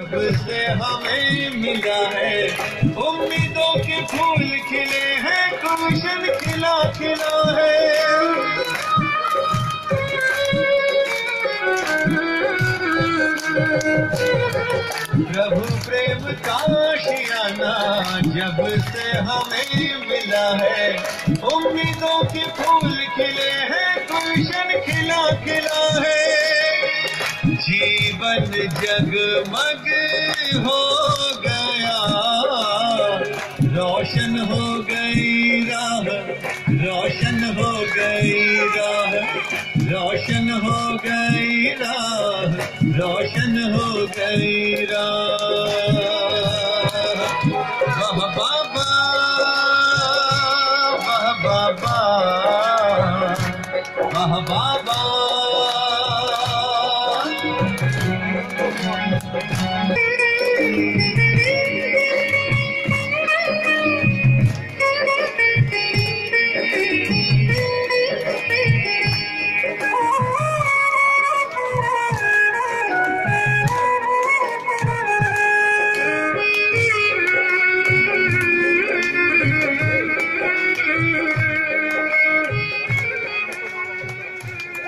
जब से हमें मिला है, उम्मीदों के फूल खिले हैं, गुलशन खिला खिला है। प्रभु प्रेम का आशियाना जब से हमें मिला है, उम्मीदों के फूल खिले हैं, गुलशन खिला खिला है। जीवन जगमग हो गया, रोशन हो गई राह, रोशन हो गई राह, रोशन हो गई राह, रोशन हो गई राह।